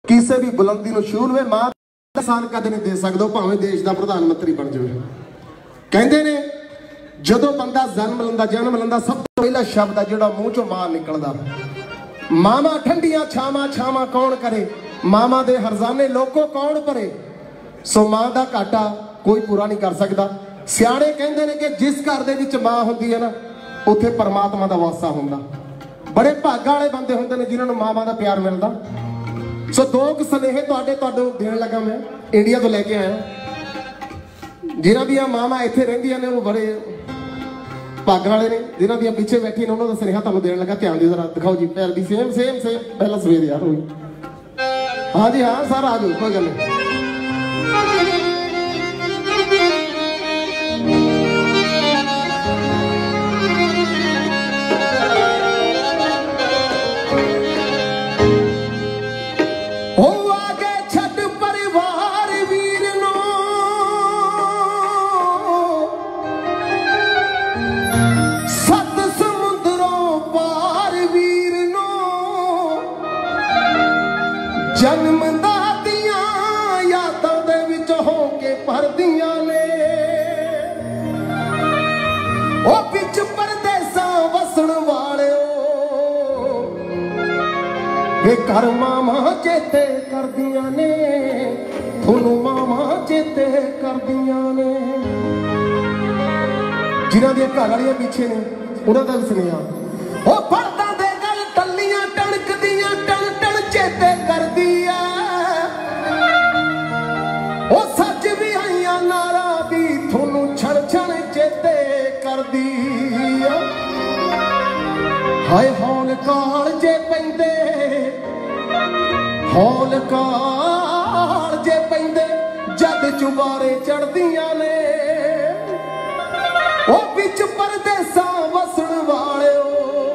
किसी भी बुलंदी ਨੂੰ ਛੂਹ ਲਵੇ ਮਾਂ ਦਾ ਸਾਨ ਕਦੇ ਨਹੀਂ ਦੇ ਸਕਦਾ ਭਾਵੇਂ ਦੇਸ਼ ਦਾ ਪ੍ਰਧਾਨ ਮੰਤਰੀ ਬਣ ਜਾਵੇ। ਕਹਿੰਦੇ ਨੇ ਜਦੋਂ ਬੰਦਾ ਜਨਮ ਲੈਂਦਾ ਸਭ ਤੋਂ ਪਹਿਲਾ ਸ਼ਬਦ ਆ ਜਿਹੜਾ ਮੂੰਹ ਚੋਂ ਮਾਂ ਨਿਕਲਦਾ, ਮਾਵਾਂ ਠੰਡੀਆਂ ਛਾਵਾਂ ਛਾਵਾਂ ਕੌਣ ਕਰੇ, ਮਾਵਾਂ ਦੇ ਹਰਜ਼ਾਨੇ ਲੋਕੋ ਕੌਣ ਭਰੇ। ਸੋ ਮਾਂ ਦਾ ਘਾਟਾ ਕੋਈ ਪੂਰਾ ਨਹੀਂ ਕਰ ਸਕਦਾ। ਸਿਆਣੇ ਕਹਿੰਦੇ ਨੇ ਕਿ जिस घर ਦੇ ਵਿੱਚ ਮਾਂ ਹੁੰਦੀ ਹੈ ਨਾ ਉੱਥੇ परमात्मा ਦਾ ਵਾਸਾ ਹੁੰਦਾ। बड़े भागा वाले बंदे होंगे ने जिन्होंने मावां का प्यार मिलता। सो दो सुनेहे देन लगा मैं इंडिया तो लैके आया। जिन्हों दी मावां इत्थे रहिंदियां ने वो बड़े भागा वाले ने, जिन्हों दी पीछे बैठी ने उन्होंने सुनेहा तुहानूं देन लगा। ध्यान दिओ जरा, दिखाओ जी पैर दी सेम सेम सेम पहला सवेर यार होई। हाँ जी हाँ सर आ जाओ, कोई गल नहीं। जन्म दादियां यादां दे विच हो के भरदियां ने, ओ विच परदेसां वसण वालिओ वे घर मावां चेते करदियां ने, थोनू मावां चेते करदियां ने। जिन्हां दी घर वालियां पीछे ने उन्हां दा भी सुनेहा, ओ पढ़दा दे गल टल्लियां टणकदियां टण टण चेते करदी ओ सच भी आईया नारा भी थोनू छण छण चेते कर दी। हाय हौल काल जे पैंदे, हौल काल जे पैंदे जद चुबारे चढ़दियां ने, ओ बिच परदेसां वसण वालिओ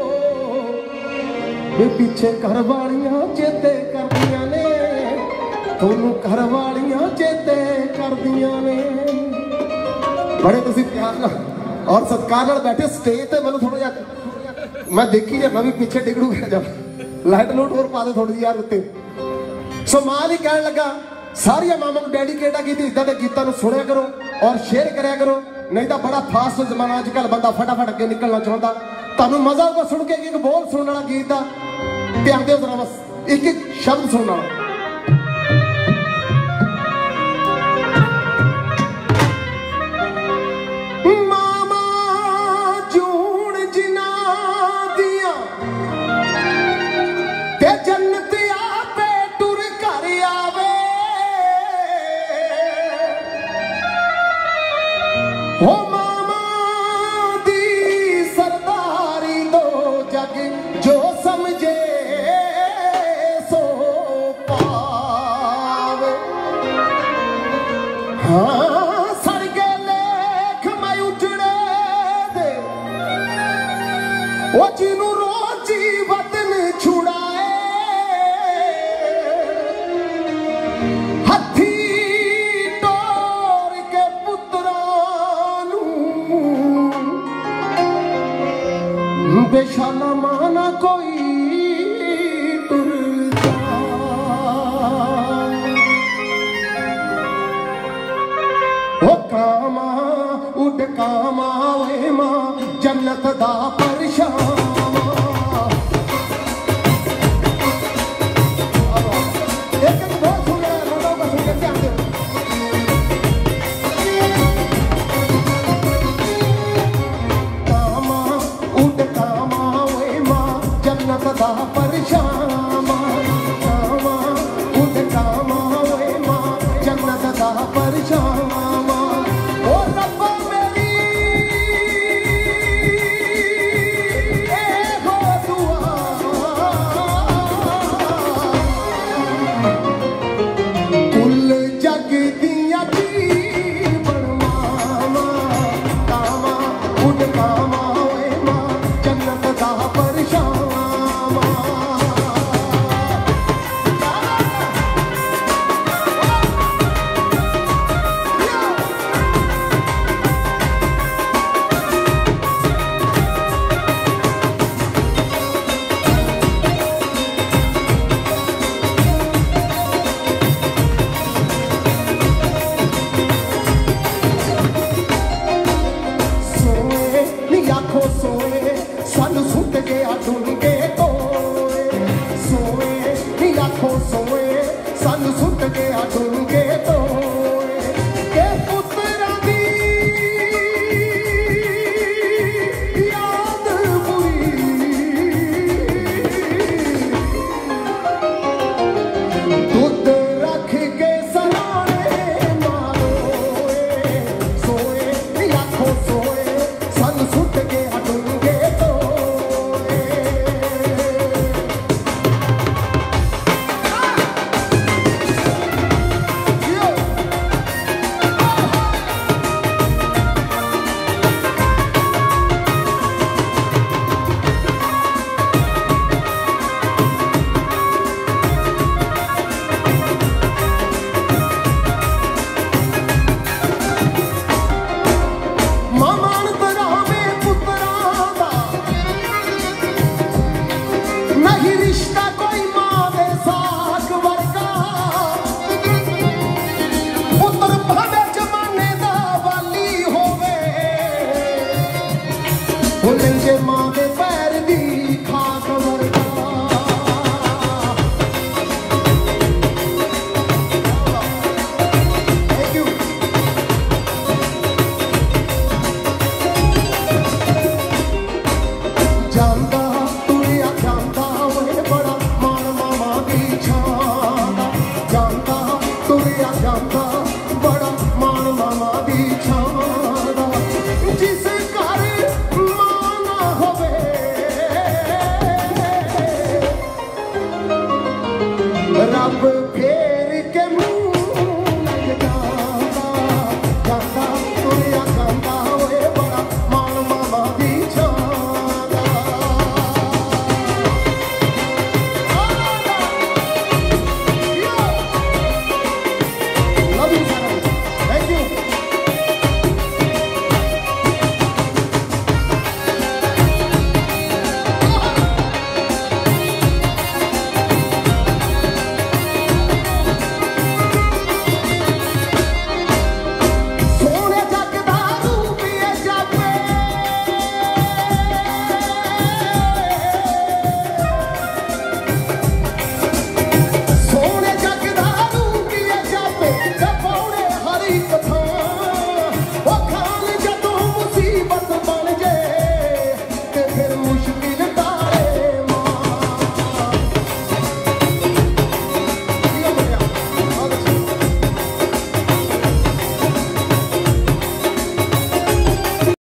वे पीछे घर वालियां चेते करदियां ने, थोनू घर वालियां चेते करदियां ने। बड़े तुसीं प्यार नाल और सत्कार नाल बैठे स्टेज ते। मैनूं थोड़ा जिहा मैं देखी जाना भी पीछे डिगड़ू गया जा, लाइट लूट और पा दे थोड़ी जी यार उत्ते। सो मां भी कहण लगा सारिया मावां नूं डेडिकेट आ कीती इदां दे गीतां नूं सुणिया करो और शेयर करिया करो, नहीं तो बड़ा फास्ट जमाना अजकल बंदा फटाफट अगे निकलना चाहता। तुहानूं मजा आऊगा सुन के एक बोल सुनने वाला गीत दा, ध्यान दिओ जरा बस एक एक शब्द सुनना। हो मामा दी सरदारी दो जग जो समझे सो पावे। हाँ सड़गे लेख मैं उजड़े दे ओ जिनू रोजी वतन छुड़ाए, हथी बेशाला माना कोई टुरदा। ओ कामा उड कामा वे मां जन्नत दा परछावां। सोए सन सुट गया डूंगे टोए के पुत्रा दी याद बुरी दुध रख के सराने मारोए सोए आखो सोए सन सुट गया डूंगे नंगे मां दे पैर दी खाक वर्गा थैंक यू जांदा तुरिया जांदा वे बड़ा मान मामा दी छांदा जांदा तुरिया जांदा बड़ा मान मामा दी छांदा जिस रब फेर के मुंह